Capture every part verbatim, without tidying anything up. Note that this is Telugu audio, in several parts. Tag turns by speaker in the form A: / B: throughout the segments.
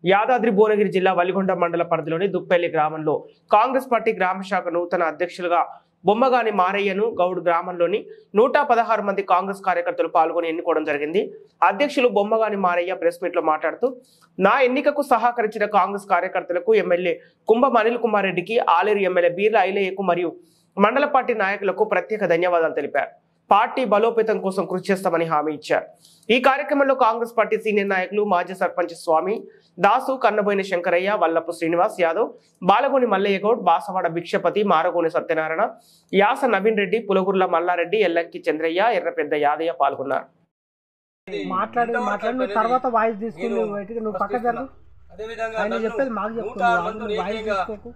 A: యాదాద్రి భువనగిరి జిల్లా వలిగొండ మండల పరిధిలోని దుప్పెల్లి గ్రామంలో కాంగ్రెస్ పార్టీ గ్రామ శాఖ నూతన అధ్యక్షులుగా బొమ్మగాని మారయ్యను గౌడ్ గ్రామంలోని నూట పదహారు మంది కాంగ్రెస్ కార్యకర్తలు పాల్గొని ఎన్నుకోవడం జరిగింది. అధ్యక్షులు బొమ్మగాని మారయ్య ప్రెస్ మీట్ లో మాట్లాడుతూ, నా ఎన్నికకు సహకరించిన కాంగ్రెస్ కార్యకర్తలకు ఎమ్మెల్యే కుంభం అనిల్ కుమార్ రెడ్డికి, ఆలేరు ఎమ్మెల్యే బీర్ల ఐలయ్యకు మరియు మండల పార్టీ నాయకులకు ప్రత్యేక ధన్యవాదాలు తెలిపారు. పార్టీ బలోపేతం కోసం కృషి చేస్తామని హామీ ఇచ్చారు. ఈ కార్యక్రమంలో కాంగ్రెస్ పార్టీ సీనియర్ నాయకులు మాజీ సర్పంచ్ స్వామి దాసు, కన్నబోయిన శంకరయ్య, వల్లపు శ్రీనివాస్ యాదవ్, బాలగోని మల్లయ్య గౌడ్, బాసవాడ భిక్షపతి, మారగోని సత్యనారాయణ, యాస నవీన్ రెడ్డి, పులగుర్ల మల్లారెడ్డి, ఎల్లంకి చంద్రయ్య, ఎర్రపెద్ద యాదయ్య పాల్గొన్నారు.
B: మాట్లాడి మాట్లాడి తర్వాత వాయిస్ తీసుకుని బయటికి నువ్వు పక్క జరుగు. ఆయన చెప్పేది మాకు చెప్తున్నావు, వాయిస్ తీసుకోకు.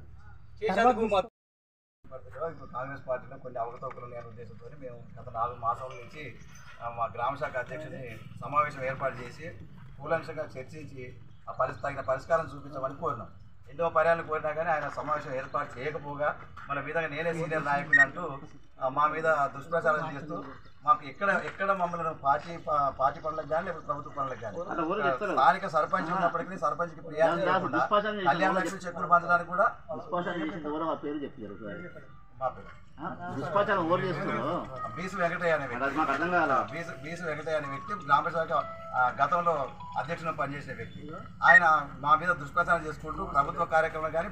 C: ఇప్పుడు కాంగ్రెస్ పార్టీలో కొన్ని అవకతవకలు ఉన్న ఉద్దేశంతో మేము గత నాలుగు మాసాల నుంచి మా గ్రామ శాఖ అధ్యక్షుడిని సమావేశం ఏర్పాటు చేసి కూలంశంగా చర్చించి ఆ పరిస్థితి తగిన పరిష్కారం చూపించమని కోరినాం. ఎన్నో పర్యాలు కోరినా కానీ ఆయన సమావేశం ఏర్పాటు చేయకపోగా మన మీద నేనే సీనియర్ నాయకుని అంటూ మా మీద దుష్ప్రచారం చేస్తూ మాకు ఎక్కడ ఎక్కడ మమ్మల్ని పార్టీ పార్టీ పనులకు కానీ లేకపోతే ప్రభుత్వ పనులకు కానీ స్థానిక సర్పంచ్ ఉన్నప్పటికీ సర్పంచ్కి ఫిర్యాదు చేయకుండా కళ్యాణ లక్ష్మి చెక్కులు పంచడానికి కూడా మా పేరు బీసు వెంకటయ్య అనే వ్యక్తి బీసు వెంకటయ్య అనే వ్యక్తి గ్రామ శాఖ గతంలో అధ్యక్షుడు పనిచేసే వ్యక్తి. ఆయన మా మీద దుష్ప్రచారం చేసుకుంటూ ప్రభుత్వ కార్యక్రమాలు కానీ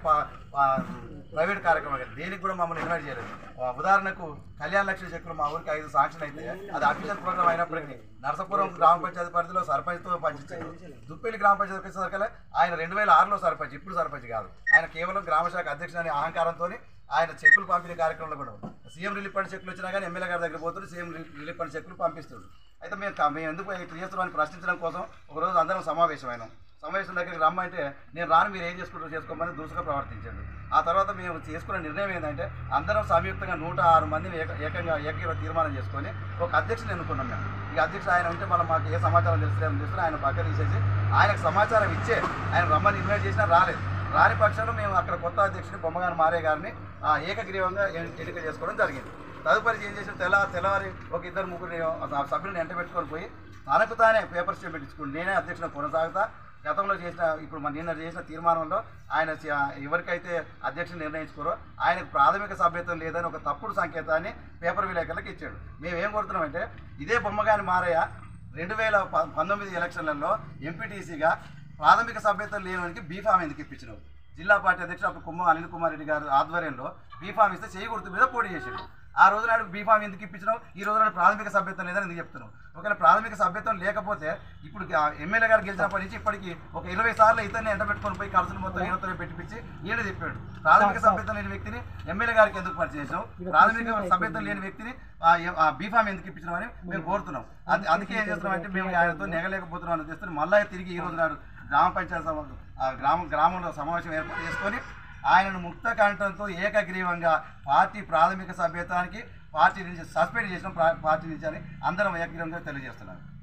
C: ప్రైవేట్ కార్యక్రమాలు కానీ దేనికి కూడా మమ్మల్ని ఇన్వైట్ చేయలేదు. ఉదాహరణకు కళ్యాణ లక్ష్మి చెక్కులు మా ఊరికి ఐదు శాంక్షన్ అయితే అది అఫీషియల్ ప్రోగ్రామ్ అయినప్పటికీ నరసాపురం గ్రామ పంచాయతీ పరిధిలో సర్పంచ్తో పంచారు. దుప్పెల్లి గ్రామ పంచాయతీ వచ్చేసరికి ఆయన రెండు వేల ఆరులో సర్పంచ్, ఇప్పుడు సర్పంచ్ కాదు. ఆయన కేవలం గ్రామ శాఖ అధ్యక్షుడు అనే అహంకారంతో ఆయన చెక్కులు పంపిణీ కార్యక్రమంలో కూడా సీఎం రిలీఫ్ ఫండ్ చెక్కులు వచ్చినా కానీ ఎమ్మెల్యే గారి దగ్గర పోతుంది, సీఎం రిలీఫ్ ఫండ్ చెక్కులు పంపిస్తుంది. అయితే మేము మేము ఎందుకు ఇట్లా చేస్తున్నామని ప్రశ్నించడం కోసం ఒకరోజు అందరం సమావేశమైనాం. సమావేశం దగ్గరికి రమ్మంటే నేను రాను, మీరు ఏం చేసుకుంటారో చేసుకోమని దూసుగా ప్రవర్తించండి. ఆ తర్వాత మేము చేసుకున్న నిర్ణయం ఏంటంటే అందరం సంయుక్తంగా నూట ఆరు మందిని ఏక ఏకంగా ఏకీవ తీర్మానం చేసుకొని ఒక అధ్యక్షుని ఎన్నుకున్నాం. మేము ఈ అధ్యక్షుడు ఆయన ఉంటే మనం మాకు ఏ సమాచారం తెలుసులేదని తెలుసుకుని ఆయన పక్క తీసేసి ఆయనకు సమాచారం ఇచ్చే ఆయన రమ్మని ఇన్వైట్ చేసినా రాలేదు. రాని పక్షంలో మేము అక్కడ కొత్త అధ్యక్షుని బొమ్మగాని మారయ్య గారిని ఏకగ్రీవంగా ఎన్నిక చేసుకోవడం జరిగింది. తదుపరి ఏం చేసిన తెల్ల తెల్లవారి ఒక ఇద్దరు ముగ్గురు సభ్యులను ఎంట పెట్టుకొని పోయి తనకు తానే పేపర్ స్టేట్ పెట్టించుకుని నేనే అధ్యక్షుడు కొనసాగుతా. గతంలో చేసిన ఇప్పుడు మన నిన్న చేసిన తీర్మానంలో ఆయన ఎవరికైతే అధ్యక్షుడు నిర్ణయించుకోరో ఆయనకు ప్రాథమిక సభ్యత్వం లేదని ఒక తప్పుడు సంకేతాన్ని పేపర్ విలేకరులకు ఇచ్చాడు. మేము ఏం కోరుతున్నామంటే ఇదే బొమ్మగాని మారయ్య రెండు వేల పంతొమ్మిది ఎలక్షన్లలో ఎంపీటీసీగా ప్రాథమిక సభ్యత్వం లేనికి బీఫామ్ ఎందుకు ఇప్పించినావు? జిల్లా పార్టీ అధ్యక్షుడు అప్పుడు కుంభం అనిల్ కుమార్ రెడ్డి గారు ఆధ్వర్యంలో బీఫామ్ ఇస్తే చేయి గుర్తు మీద పోటీ చేశాడు. ఆ రోజు నాడు బీఫామ్ ఎందుకు ఇప్పించినావు? ఈ రోజు నాడు ప్రాథమిక సభ్యత్వం లేదని ఎందుకు చెప్తున్నావు? ఒకవేళ ప్రాథమిక సభ్యత్వం లేకపోతే ఇప్పుడు ఎమ్మెల్యే గారు గెలిచినప్పటి నుంచి ఇప్పటికి ఒక ఇరవై సార్లు ఇతన్ని ఎంట పెట్టుకొని పోయి ఖర్చులు మొత్తం ఈయనతో పెట్టించి ఈయన చెప్పాడు. ప్రాథమిక సభ్యత్వం లేని వ్యక్తిని ఎమ్మెల్యే గారికి ఎందుకు పరిచయం చేసావు? ప్రాథమిక సభ్యత్వం లేని వ్యక్తిని బీఫామ్ ఎందుకు ఇప్పించడం మేము కోరుతున్నాం. అది అందుకే ఏం చేస్తున్నామంటే మేము ఆయనతో నెగలేకపోతున్నాం అని చేస్తే మళ్ళీ తిరిగి ఈ రోజు నాడు గ్రామ పంచాయతీ గ్రామ గ్రామంలో సమావేశం ఏర్పాటు చేసుకొని ఆయనను ముక్త కంఠంతో ఏకగ్రీవంగా పార్టీ ప్రాథమిక సభ్యత్వానికి పార్టీ నుంచి సస్పెండ్ చేసిన పార్టీ నుంచి అని అందరం ఏకగ్రీవంగా తెలియజేస్తున్నారు.